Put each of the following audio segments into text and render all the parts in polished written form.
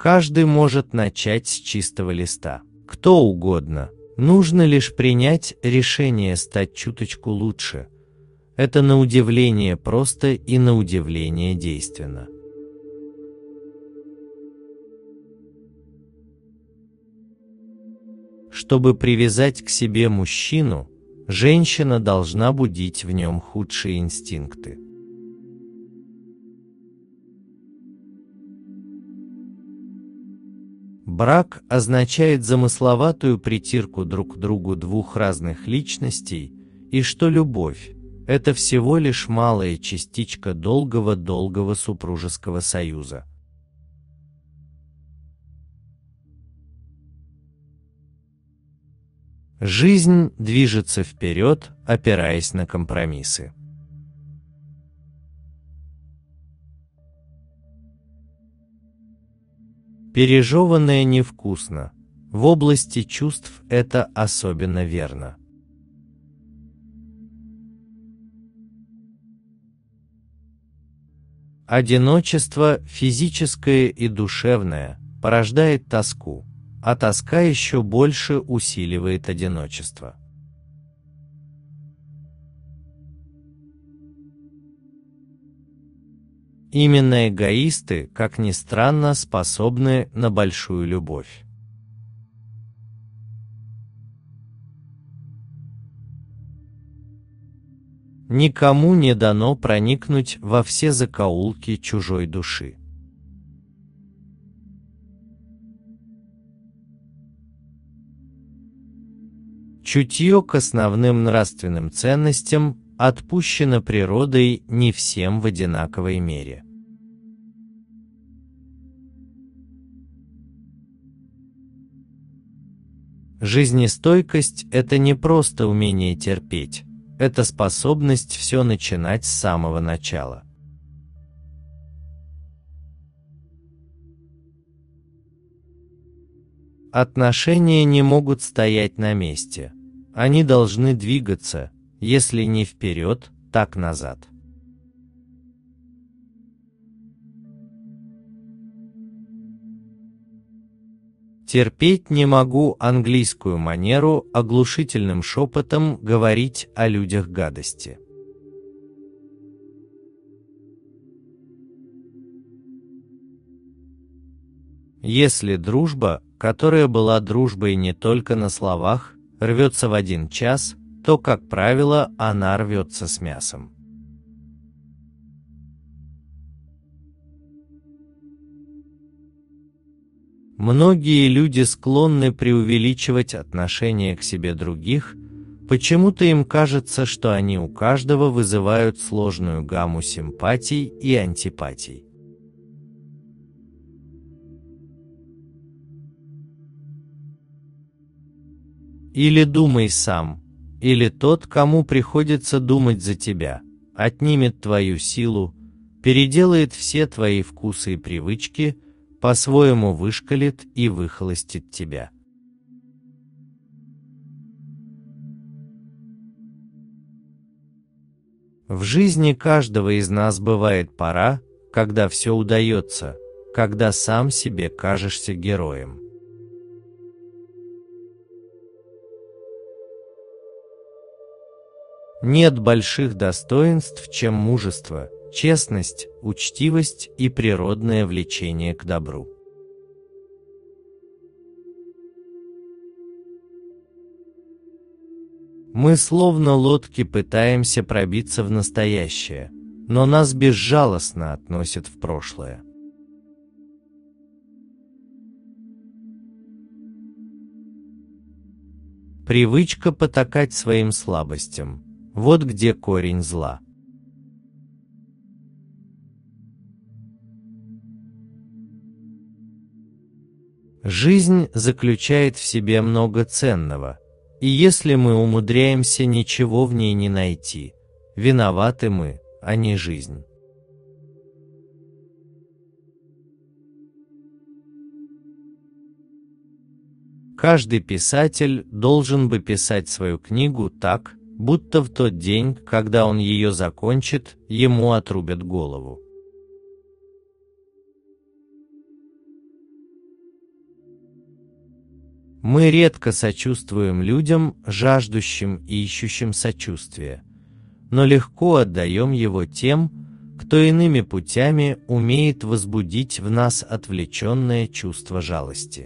Каждый может начать с чистого листа. Кто угодно. Нужно лишь принять решение стать чуточку лучше. Это на удивление просто и на удивление действенно. Чтобы привязать к себе мужчину, женщина должна будить в нем худшие инстинкты. Брак означает замысловатую притирку друг к другу двух разных личностей, и что любовь – это всего лишь малая частичка долгого супружеского союза. Жизнь движется вперед, опираясь на компромиссы. Пережеванное невкусно. В области чувств это особенно верно. Одиночество, физическое и душевное, порождает тоску, а тоска еще больше усиливает одиночество. Именно эгоисты, как ни странно, способны на большую любовь. Никому не дано проникнуть во все закоулки чужой души. Чутье к основным нравственным ценностям отпущено природой не всем в одинаковой мере. Жизнестойкость – это не просто умение терпеть, это способность все начинать с самого начала. Отношения не могут стоять на месте, они должны двигаться, если не вперед, так назад. Терпеть не могу английскую манеру оглушительным шепотом говорить о людях гадости. Если дружба, которая была дружбой не только на словах, рвется в один час, то, как правило, она рвется с мясом. Многие люди склонны преувеличивать отношение к себе других, почему-то им кажется, что они у каждого вызывают сложную гамму симпатий и антипатий. Или думай сам, или тот, кому приходится думать за тебя, отнимет твою силу, переделает все твои вкусы и привычки, по-своему вышкалит и выхолостит тебя. В жизни каждого из нас бывает пора, когда все удается, когда сам себе кажешься героем. Нет больших достоинств, чем мужество, честность, учтивость и природное влечение к добру. Мы словно лодки пытаемся пробиться в настоящее, но нас безжалостно относят в прошлое. Привычка потакать своим слабостям – вот где корень зла. Жизнь заключает в себе много ценного, и если мы умудряемся ничего в ней не найти, виноваты мы, а не жизнь. Каждый писатель должен бы писать свою книгу так, будто в тот день, когда он ее закончит, ему отрубят голову. Мы редко сочувствуем людям, жаждущим и ищущим сочувствия, но легко отдаем его тем, кто иными путями умеет возбудить в нас отвлеченное чувство жалости.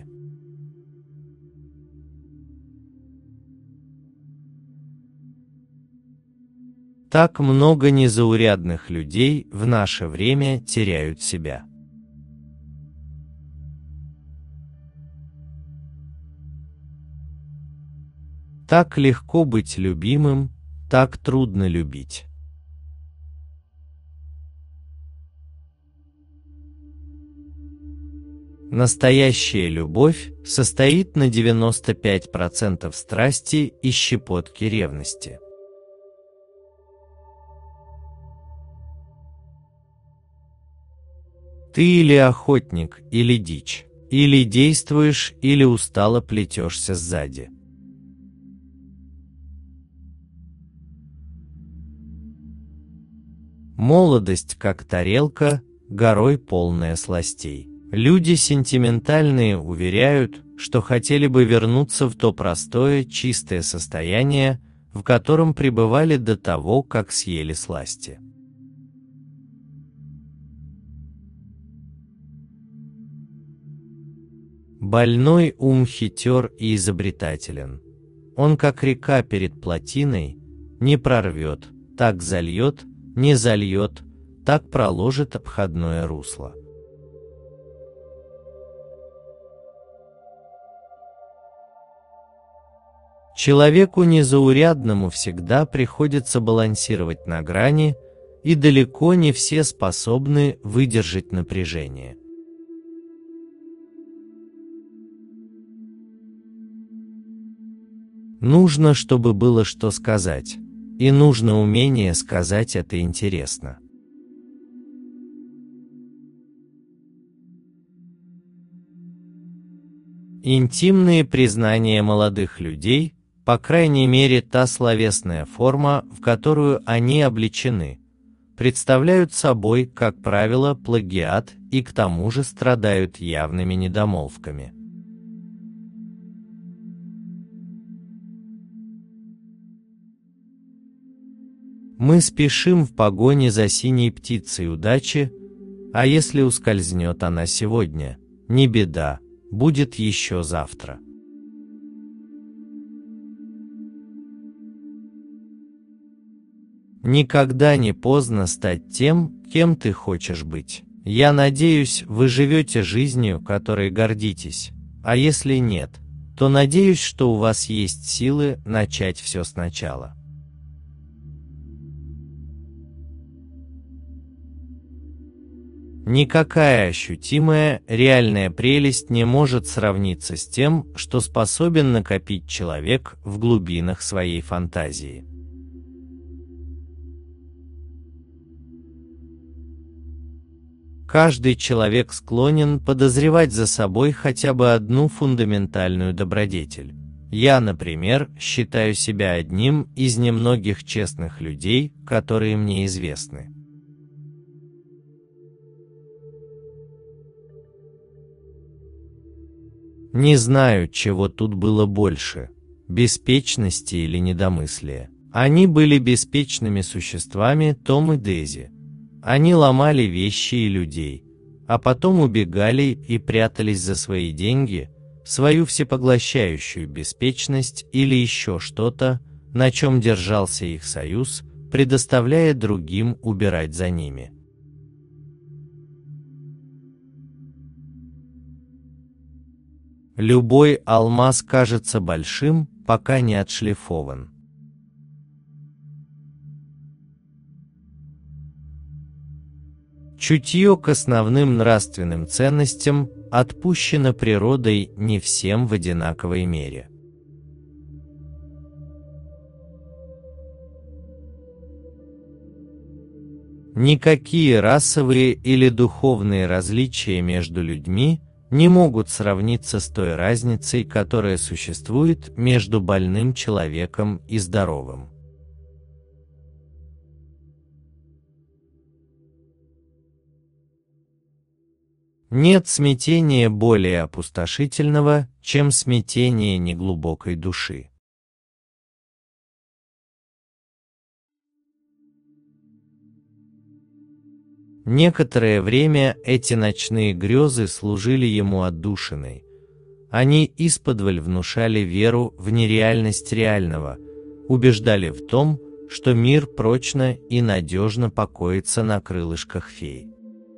Так много незаурядных людей в наше время теряют себя. Так легко быть любимым, так трудно любить. Настоящая любовь состоит на 95% страсти и щепотки ревности. Ты или охотник, или дичь, или действуешь, или устало плетешься сзади. Молодость, как тарелка, горой полная сластей. Люди сентиментальные уверяют, что хотели бы вернуться в то простое, чистое состояние, в котором пребывали до того, как съели сласти. Больной ум хитер и изобретателен. Он, как река перед плотиной, не прорвет, так зальет, не зальет, так проложит обходное русло. Человеку незаурядному всегда приходится балансировать на грани, и далеко не все способны выдержать напряжение. Нужно, чтобы было что сказать, и нужно умение сказать это интересно. Интимные признания молодых людей, по крайней мере та словесная форма, в которую они облечены, представляют собой, как правило, плагиат и к тому же страдают явными недомолвками. Мы спешим в погоне за синей птицей удачи, а если ускользнет она сегодня, не беда, будет еще завтра. Никогда не поздно стать тем, кем ты хочешь быть. Я надеюсь, вы живете жизнью, которой гордитесь, а если нет, то надеюсь, что у вас есть силы начать все сначала. Никакая ощутимая, реальная прелесть не может сравниться с тем, что способен накопить человек в глубинах своей фантазии. Каждый человек склонен подозревать за собой хотя бы одну фундаментальную добродетель. Я, например, считаю себя одним из немногих честных людей, которые мне известны. Не знаю, чего тут было больше – беспечности или недомыслия. Они были беспечными существами, Том и Дейзи. Они ломали вещи и людей, а потом убегали и прятались за свои деньги, свою всепоглощающую беспечность или еще что-то, на чем держался их союз, предоставляя другим убирать за ними. Любой алмаз кажется большим, пока не отшлифован. Чутье к основным нравственным ценностям отпущено природой не всем в одинаковой мере. Никакие расовые или духовные различия между людьми не могут сравниться с той разницей, которая существует между больным человеком и здоровым. Нет смятения более опустошительного, чем смятение неглубокой души. Некоторое время эти ночные грезы служили ему отдушиной. Они исподволь внушали веру в нереальность реального, убеждали в том, что мир прочно и надежно покоится на крылышках фей.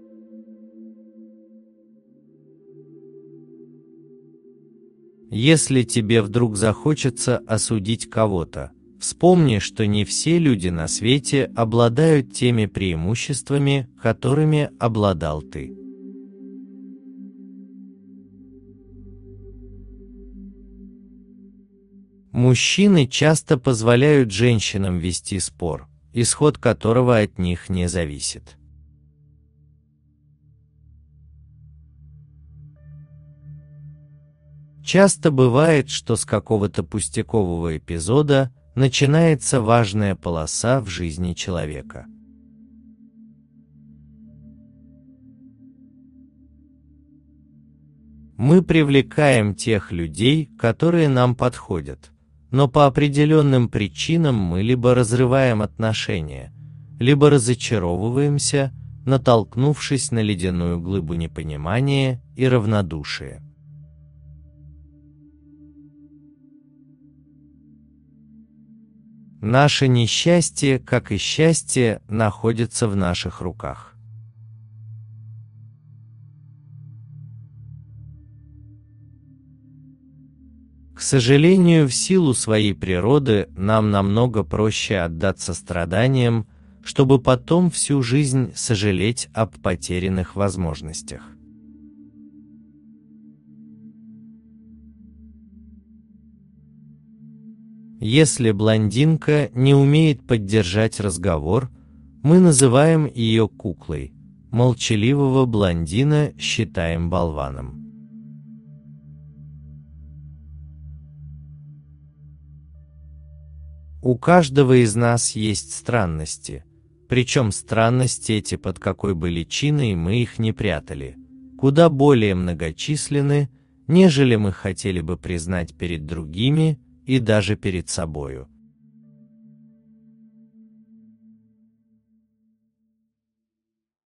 Если тебе вдруг захочется осудить кого-то, вспомни, что не все люди на свете обладают теми преимуществами, которыми обладал ты. Мужчины часто позволяют женщинам вести спор, исход которого от них не зависит. Часто бывает, что с какого-то пустякового эпизода начинается важная полоса в жизни человека. Мы привлекаем тех людей, которые нам подходят, но по определенным причинам мы либо разрываем отношения, либо разочаровываемся, натолкнувшись на ледяную глыбу непонимания и равнодушия. Наше несчастье, как и счастье, находится в наших руках. К сожалению, в силу своей природы нам намного проще отдаться страданиям, чтобы потом всю жизнь сожалеть об потерянных возможностях. Если блондинка не умеет поддержать разговор, мы называем ее куклой, молчаливого блондина считаем болваном. У каждого из нас есть странности, причем странности эти, под какой бы личиной мы их ни прятали, куда более многочисленны, нежели мы хотели бы признать перед другими и даже перед собою.